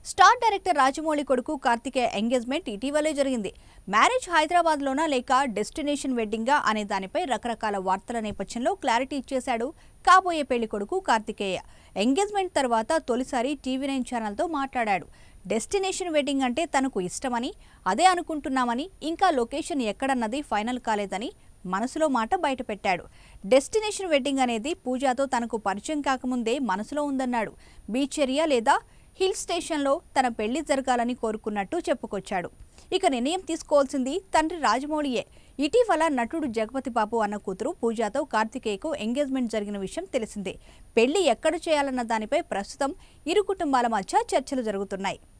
Star director Rajamouli కొడుకు Karthikeya engagement ఇటీవలే జరిగింది. మ్యారేజ్ హైదరాబాద్లోనా లేక డెస్టినేషన్ వెడ్డింగా అనే దానిపై రకరకాల వార్తల నేపథ్యంలో క్లారిటీ ఇచ్చేశాడు కాబోయే పెళ్లి కొడుకు కార్తికేయ. ఎంగేజ్మెంట్ తర్వాత తొలిసారి టీవీ9 ఛానల్తో మాట్లాడాడు. డెస్టినేషన్ వెడ్డింగ్ అంటే తనకు ఇష్టమని, అదే అనుకుంటున్నామని, ఇంకా లొకేషన్ ఎక్కడన్నది ఫైనల్ కాలేదని మనసులో మాట బయటపెట్టాడు. డెస్టినేషన్ వెడ్డింగ్ అనేది పూజాతో తనకు పరిచయం కాకముందే మనసులో ఉందన్నాడు. బీచ్ ఏరియా లేదా హిల్ స్టేషన్లో తన పెళ్లి జరగాలని కోరుకున్నట్టు చెప్పుకొచ్చాడు. ఇక నిర్ణయం తీసుకోవాల్సింది తండ్రి రాజమౌళియే. ఇటీవల నటుడు జగపతి బాబు అన్న కూతురు పూజాతో కార్తికేయకు ఎంగేజ్మెంట్ జరిగిన విషయం తెలిసిందే. పెళ్లి ఎక్కడ చేయాలన్న దానిపై ప్రస్తుతం ఇరు కుటుంబాల మధ్య చర్చలు జరుగుతున్నాయి.